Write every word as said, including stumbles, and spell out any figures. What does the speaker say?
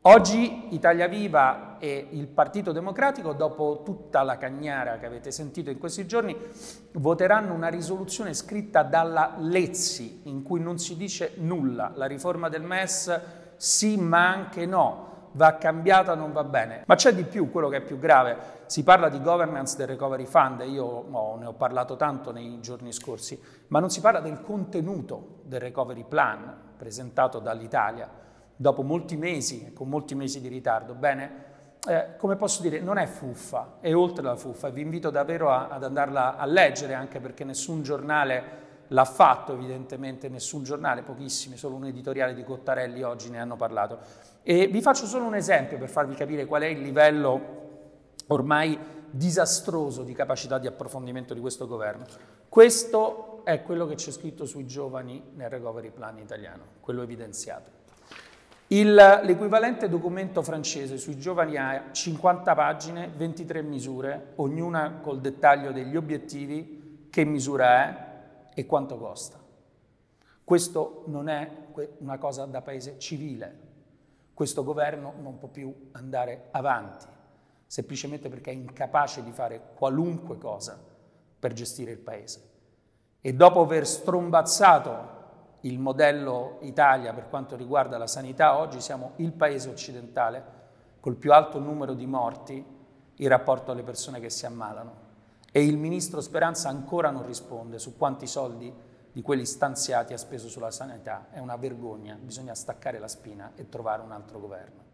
Oggi Italia Viva e il Partito Democratico, dopo tutta la cagnara che avete sentito in questi giorni, voteranno una risoluzione scritta dalla Lezzi, in cui non si dice nulla. La riforma del M E S sì, ma anche no, va cambiata, non va bene. Ma c'è di più, quello che è più grave. Si parla di governance del Recovery Fund, io oh, ne ho parlato tanto nei giorni scorsi, ma non si parla del contenuto del Recovery Plan presentato dall'Italia. Dopo molti mesi, con molti mesi di ritardo, bene, eh, come posso dire, non è fuffa, è oltre la fuffa, e vi invito davvero a, ad andarla a leggere, anche perché nessun giornale l'ha fatto, evidentemente, nessun giornale, pochissimi, solo un editoriale di Cottarelli oggi ne hanno parlato. E vi faccio solo un esempio per farvi capire qual è il livello ormai disastroso di capacità di approfondimento di questo governo. Questo è quello che c'è scritto sui giovani nel Recovery Plan italiano, quello evidenziato. L'equivalente documento francese sui giovani ha cinquanta pagine, ventitré misure, ognuna col dettaglio degli obiettivi, che misura è e quanto costa. Questo non è una cosa da paese civile. Questo governo non può più andare avanti, semplicemente perché è incapace di fare qualunque cosa per gestire il paese. E dopo aver strombazzato il modello Italia per quanto riguarda la sanità, oggi siamo il paese occidentale col più alto numero di morti in rapporto alle persone che si ammalano. E il ministro Speranza ancora non risponde su quanti soldi di quelli stanziati ha speso sulla sanità. È una vergogna, bisogna staccare la spina e trovare un altro governo.